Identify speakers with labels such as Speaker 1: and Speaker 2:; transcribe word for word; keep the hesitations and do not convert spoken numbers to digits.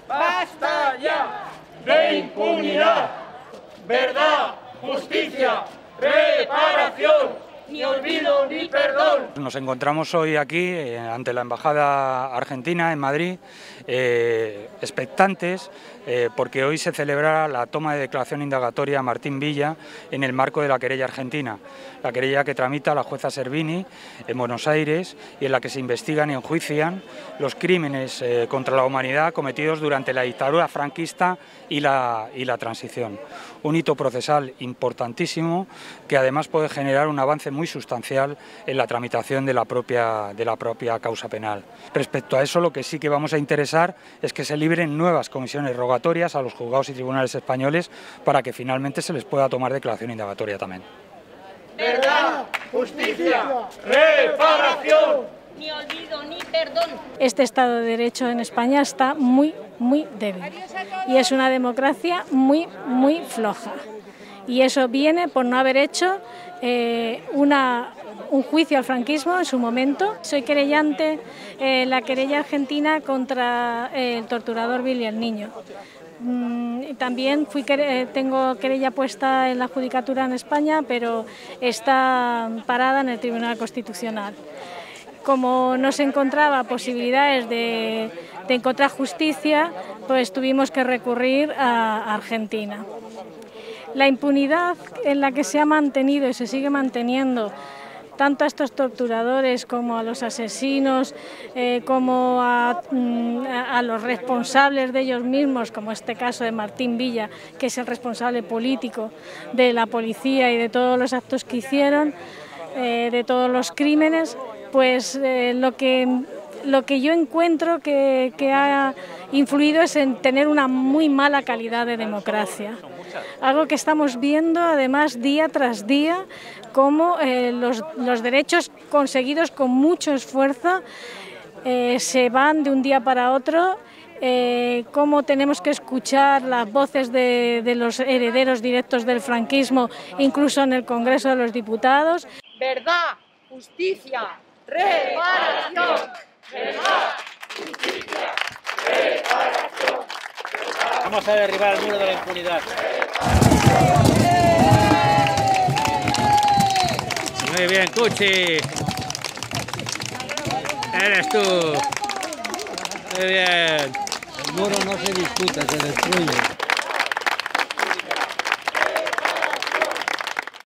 Speaker 1: ¡Basta ya de impunidad! ¡Verdad, justicia, reparación! Ni olvido ni perdón.
Speaker 2: Nos encontramos hoy aquí eh, ante la Embajada Argentina en Madrid, eh, expectantes, eh, porque hoy se celebrará la toma de declaración indagatoria a Martín Villa en el marco de la querella argentina, la querella que tramita la jueza Servini en Buenos Aires y en la que se investigan y enjuician los crímenes eh, contra la humanidad cometidos durante la dictadura franquista y la, y la transición. Un hito procesal importantísimo que además puede generar un avance muy sustancial en la tramitación de la propia, de la propia causa penal. Respecto a eso, lo que sí que vamos a interesar es que se libren nuevas comisiones rogatorias a los juzgados y tribunales españoles para que finalmente se les pueda tomar declaración indagatoria también.
Speaker 1: Verdad, justicia, reparación.
Speaker 3: Ni olvido ni perdón.
Speaker 4: Este Estado de Derecho en España está muy, muy débil y es una democracia muy, muy floja. Y eso viene por no haber hecho eh, una, un juicio al franquismo en su momento. Soy querellante en eh, la querella argentina contra eh, el torturador Billy el Niño. Mm, también fui, eh, tengo querella puesta en la judicatura en España, pero está parada en el Tribunal Constitucional. Como no se encontraba posibilidades de, de encontrar justicia, pues tuvimos que recurrir a Argentina. La impunidad en la que se ha mantenido y se sigue manteniendo tanto a estos torturadores como a los asesinos, eh, como a, a los responsables de ellos mismos, como este caso de Martín Villa, que es el responsable político de la policía y de todos los actos que hicieron, eh, de todos los crímenes, pues eh, lo que, lo que yo encuentro que, que ha influido es en tener una muy mala calidad de democracia. Algo que estamos viendo además día tras día, cómo eh, los, los derechos conseguidos con mucho esfuerzo eh, se van de un día para otro, eh, cómo tenemos que escuchar las voces de, de los herederos directos del franquismo, incluso en el Congreso de los Diputados.
Speaker 3: Verdad, justicia, reparación.
Speaker 1: Verdad, justicia, reparación.
Speaker 5: Vamos a derribar el muro de la impunidad. Muy bien, Cuchi. Eres tú. Muy bien.
Speaker 6: El muro no se discute, se destruye.